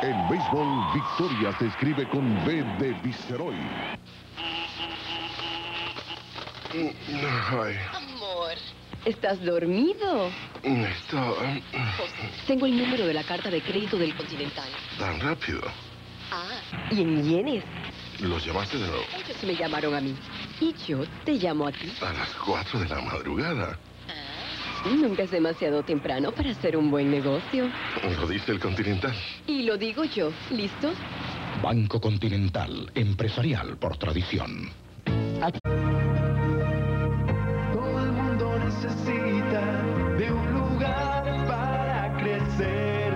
En béisbol, victoria se escribe con B de Viceroy. Ay, Amor, ¿estás dormido? estoy José, tengo el número de la carta de crédito del Continental. tan rápido. Ah, y en yenes. ¿Los llamaste de nuevo? Ellos me llamaron a mí. Y yo te llamo a ti. A las 4 de la madrugada. Nunca es demasiado temprano para hacer un buen negocio. ¿Lo dice el Continental? Y lo digo yo. ¿Listos? Banco Continental, empresarial por tradición. Todo el mundo necesita de un lugar para crecer,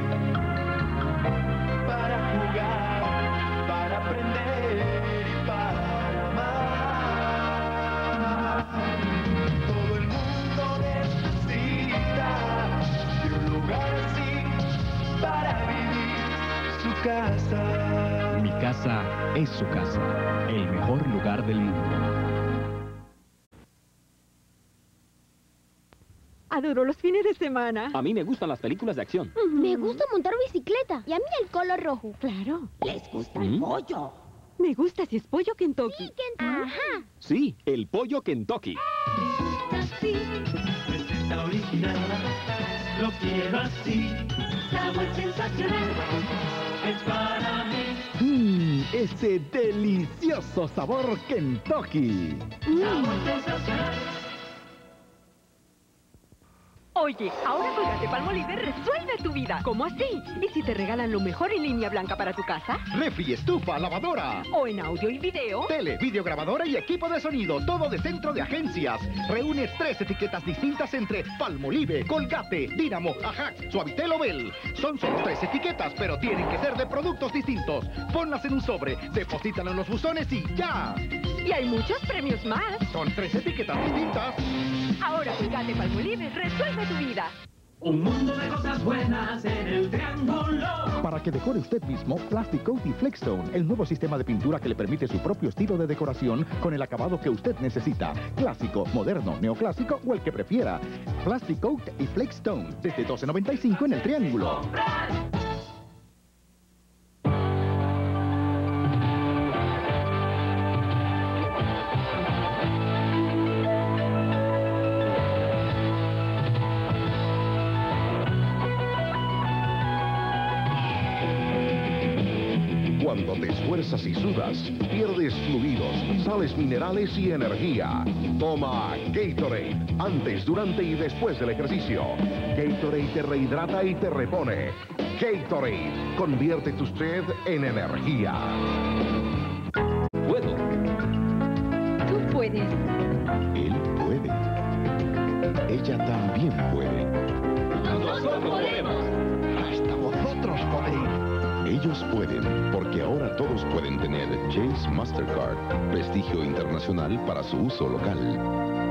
para jugar, para aprender y para amar. Todo el mundo necesita de un lugar así para vivir su casa. Mi casa es su casa, el mejor lugar del mundo. Adoro los fines de semana. A mí me gustan las películas de acción. Me gusta montar bicicleta. Y a mí el color rojo. Claro. Les gusta el pollo. Me gusta si es pollo Kentucky. Ajá. Sí, el pollo Kentucky. Receta original, lo quiero así. Sabor sensacional, es para mí. Ese delicioso sabor Kentucky. Sabor sensacional. Oye, ahora Colgate Palmolive resuelve tu vida. ¿Cómo así? ¿Y si te regalan lo mejor en línea blanca para tu casa? Refri, estufa, lavadora, ¿O en audio y video? tele, videograbadora y equipo de sonido, todo de Centro de Agencias. Reúne 3 etiquetas distintas entre Palmolive, Colgate, Dínamo, Ajax, Suavitel o Bell. Son solo 3 etiquetas, pero tienen que ser de productos distintos. Ponlas en un sobre, deposítalo en los buzones y ¡ya! Y hay muchos premios más. Son 3 etiquetas distintas. Ahora Colgate Palmolive resuelve tu vida. Un mundo de cosas buenas en el triángulo. Para que decore usted mismo, Plastic Coat y Flexstone, el nuevo sistema de pintura que le permite su propio estilo de decoración con el acabado que usted necesita. Clásico, moderno, neoclásico o el que prefiera. Plastic Coat y Flexstone, desde $12.95 en el Triángulo. Cuando te esfuerzas y sudas, pierdes fluidos, sales minerales y energía. Toma Gatorade, antes, durante y después del ejercicio. Gatorade te rehidrata y te repone. Gatorade, convierte tu sed en energía. Puedo. Tú puedes. Él puede. Ella también puede. Nosotros podemos. Hasta vosotros podéis. Ellos pueden, porque ahora todos pueden tener Chase Mastercard, prestigio internacional para su uso local.